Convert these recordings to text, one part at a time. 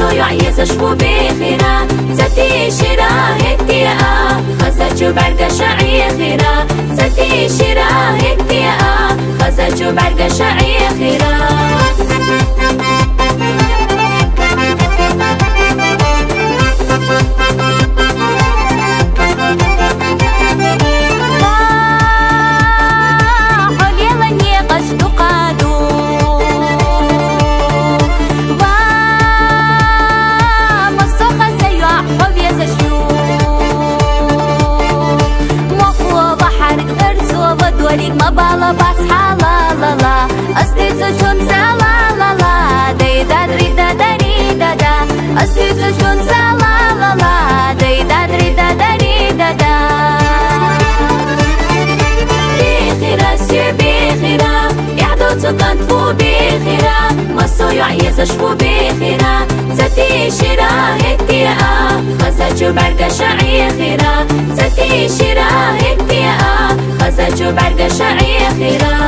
مصويع يزشبو بخيرا زتي شرا هتيا خزجو برق شعي خيرا زتي شرا هتيا خزجو برق شعي خيرا وليك ما بالا بصحى لا لا لا أستيت شون سلا لا لا دي دادري دادري دادا أستيت شون سلا لا لا دي دادري دادري دادا بخيرا سير بخيرا يعدو تقنفو بخيرا مصويع يزشفو بخيرا زتي شرا هتيا خزجو برق شعي خيرا زتي شرا هتيا خزجو برق شعي خيرا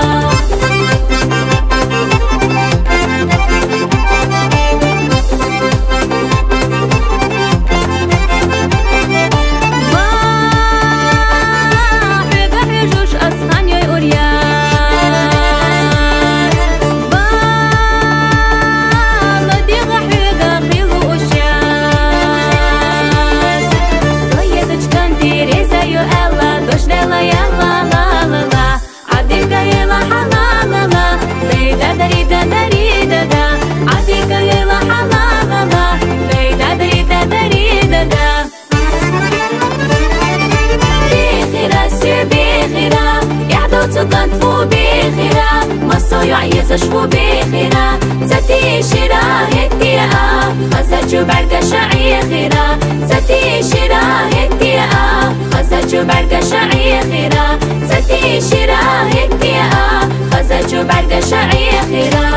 تقنفو بخيرا مصويع يزشفو بخيرا زتي شرا هتيا خزجو برق شعي خيرا زتي شرا هتيا خزجو برق شعي خيرا زتي شرا هتيا خزجو برق شعي خيرا